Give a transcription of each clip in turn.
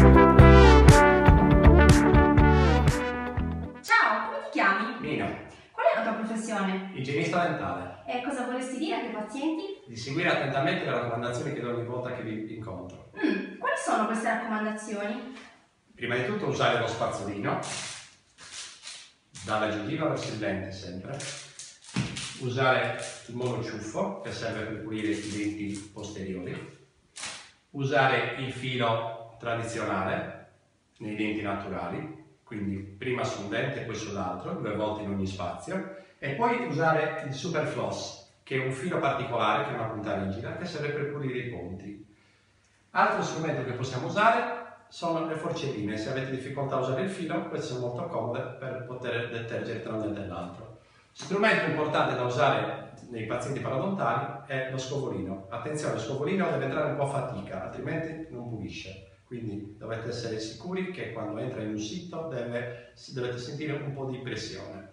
Ciao, come ti chiami? Mino, Qual è la tua professione? igienista dentale. E cosa vorresti dire ai tuoi pazienti? Di seguire attentamente le raccomandazioni che do ogni volta che vi incontro. Quali sono queste raccomandazioni? Prima di tutto usare lo spazzolino, dalla gengiva verso il dente sempre. Usare il monociuffo, che serve per pulire i denti posteriori. Usare il filo tradizionale nei denti naturali, quindi prima su un dente e poi sull'altro, 2 volte in ogni spazio. E poi usare il super floss, che è un filo particolare, che è una punta rigida, che serve per pulire i ponti. Altro strumento che possiamo usare sono le forcelline. Se avete difficoltà a usare il filo, queste sono molto comode per poter detergere tra un dente e l'altro. Strumento importante da usare nei pazienti parodontali è lo scovolino. Attenzione, lo scovolino deve entrare un po' a fatica, altrimenti non pulisce. Quindi dovete essere sicuri che quando entra in un sito dovete sentire un po' di pressione.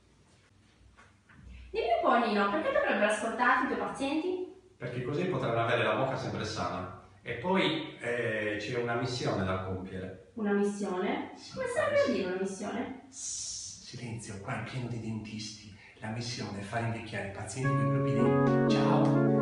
Dimmi un po', Nino, perché dovrebbero ascoltarti i tuoi pazienti? Perché così potranno avere la bocca sempre sana. E poi c'è una missione da compiere. Una missione? Sì, Come serve a dire una missione? Silenzio, qua è pieno di dentisti. La missione è far invecchiare i pazienti con i propri denti. Ciao!